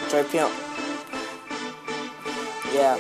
Dre Pimp. Yeah.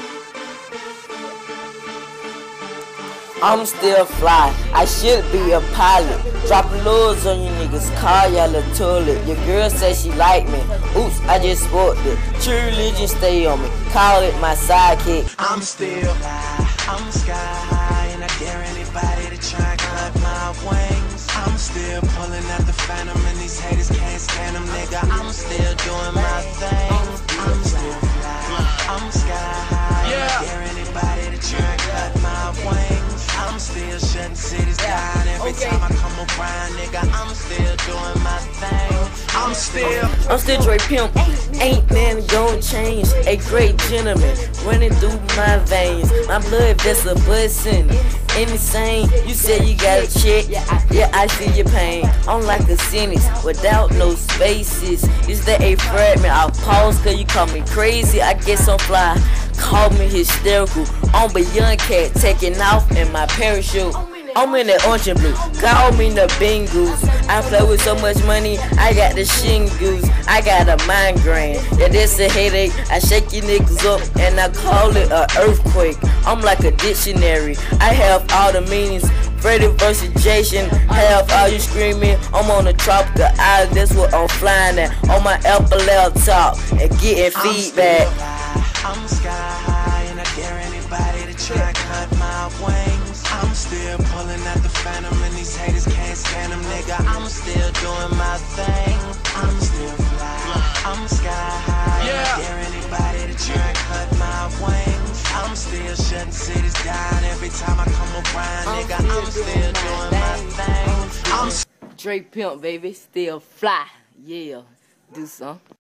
I'm still fly, I should be a pilot. Dropping loads on you niggas, call y'all a toilet. Your girl says she like me, oops, I just spoiled it. True religion stay on me, call it my sidekick. I'm still high, I'm sky high, and I dare anybody to try and cut my wings. I'm still pulling out the phantom, and these haters can't stand them, nigga. I'm still doing my thing. I'm still fly, I'm sky high, and I dare anybody to try and cut my wings. I'm still shutting cities down every time I come around, nigga. I'm still doing my thing. I'm still Dre Pimp. Ain't nothing gon' change. A great gentleman running through my veins. My blood vessel bustin'. Insane. You said you got a check. Yeah, I see your pain. I'm like a sentence without no spaces. Is that a fragment? I'll pause cause you call me crazy. I guess I'm fly. Call me hysterical. I'm a young cat taking off in my parachute. I'm in the orange and blue. Call me the Bengals. I play with so much money. I got the shingles. I got a migraine. Yeah, that's a headache. I shake you niggas up and I call it an earthquake. I'm like a dictionary. I have all the meanings. Freddy versus Jason. Have all you screaming. I'm on the tropical island. That's what I'm flying at. On my Apple laptop and getting feedback. I'm sky high, and I dare anybody to try and cut my wings. I'm still pulling out the phantom, and these haters can't stand them, nigga. I'm still doing my thing. I'm still fly, I'm sky high, and I dare anybody to try and cut my wings. I'm still shutting cities down every time I come around, nigga. I'm still doing my thing. Dre Pimp, baby, still fly. Yeah, do some.